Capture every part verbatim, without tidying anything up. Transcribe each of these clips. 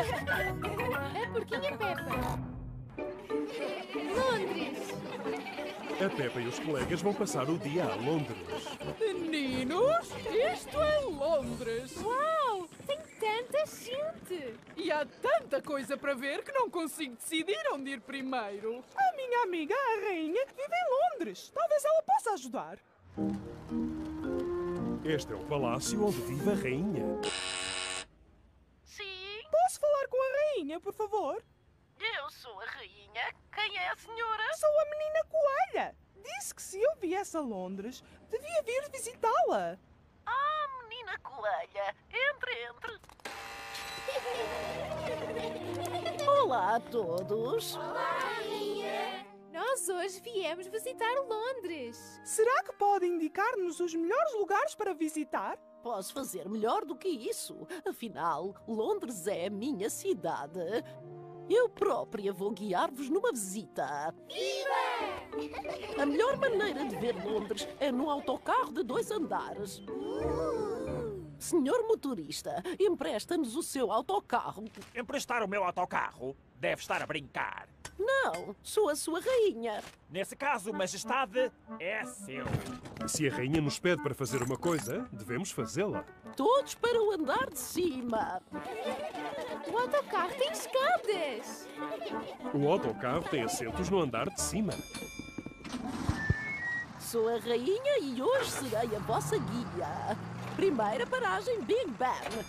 A porquinha Peppa. Londres. A Peppa e os colegas vão passar o dia a Londres. Meninos, isto é Londres! Uau! Tem tanta gente! E há tanta coisa para ver que não consigo decidir onde ir primeiro. A minha amiga, a rainha, vive em Londres. Talvez ela possa ajudar. Este é o palácio onde vive a rainha. Sim, Posso falar com a rainha, por favor? eu sou a rainha. Quem é a senhora? Sou a menina coelha. Disse que se eu viesse a Londres, devia vir visitá-la. Ah, menina coelha. Entre, entre. Olá a todos. Nós hoje viemos visitar Londres. Será que pode indicar-nos os melhores lugares para visitar? Posso fazer melhor do que isso. Afinal, Londres é a minha cidade. Eu própria vou guiar-vos numa visita. Viva! A melhor maneira de ver Londres é num autocarro de dois andares. Uh! Senhor motorista, empresta-nos o seu autocarro. Emprestar o meu autocarro? Deve estar a brincar. Não, sou a sua rainha. Nesse caso, majestade, é seu. Se a rainha nos pede para fazer uma coisa, devemos fazê-la. Todos para o andar de cima. O autocarro tem escadas. O autocarro tem assentos no andar de cima. Sou a rainha e hoje serei a vossa guia. Primeira paragem, Big Ben.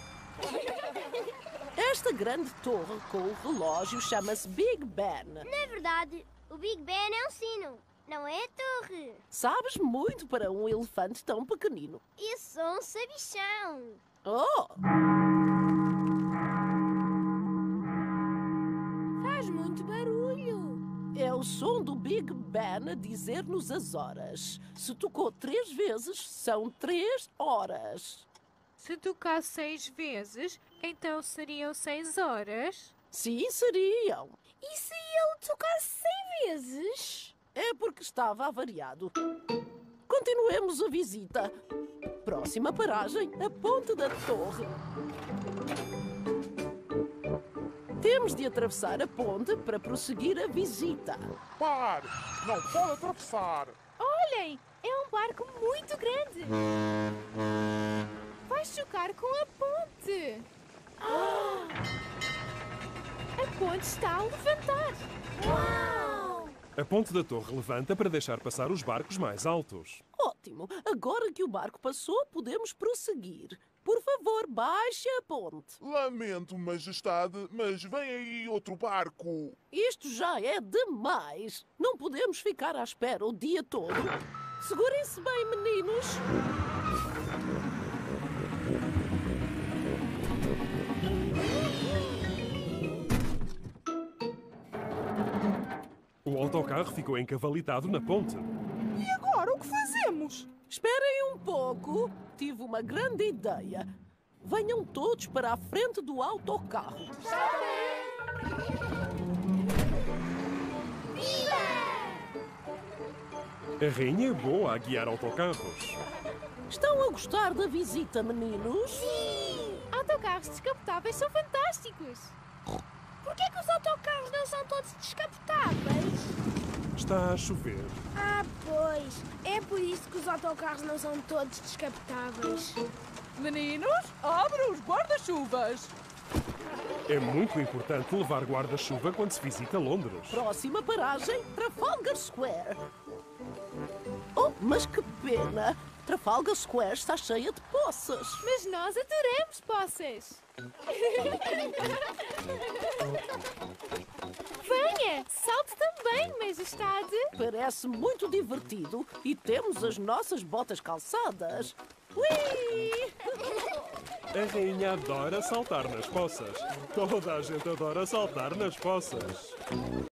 Esta grande torre com o relógio chama-se Big Ben. Na verdade, o Big Ben é um sino, não é a torre. Sabes muito para um elefante tão pequenino. Eu sou um sabichão. Oh! Faz muito barulho. É o som do Big Ben a dizer-nos as horas. Se tocou três vezes, são três horas. Se tocar seis vezes, então seriam seis horas? Sim, seriam. E se ele tocar cem vezes? É porque estava avariado. Continuemos a visita. Próxima paragem, a Ponte da Torre. Temos de atravessar a ponte para prosseguir a visita. Pare! Não pode atravessar! Olhem, é um barco muito grande. Vai chocar com a ponte. Ah! A ponte está a levantar. Uau! A ponte da torre levanta para deixar passar os barcos mais altos. Ótimo! Agora que o barco passou, podemos prosseguir. Por favor, baixe a ponte. Lamento, majestade, mas vem aí outro barco. Isto já é demais. Não podemos ficar à espera o dia todo. Segurem-se bem, meninos. O autocarro ficou encavalitado na ponte. E agora o que fazemos? Esperem um pouco. Tive uma grande ideia. Venham todos para a frente do autocarro. A rainha é boa a guiar autocarros. Estão a gostar da visita, meninos? Sim! Autocarros descapotáveis são fantásticos. Por que que os autocarros não são todos descapotáveis? Está a chover. Ah, pois. É por isso que os autocarros não são todos descapotáveis. Meninos, abram os guarda-chuvas. É muito importante levar guarda-chuva quando se visita Londres. Próxima paragem, Trafalgar Square. Oh, mas que pena! Trafalgar Square está cheia de poças. Mas nós adoramos poças. Venha, salte também, majestade. Parece muito divertido e temos as nossas botas calçadas. Ui! A rainha adora saltar nas poças. Toda a gente adora saltar nas poças.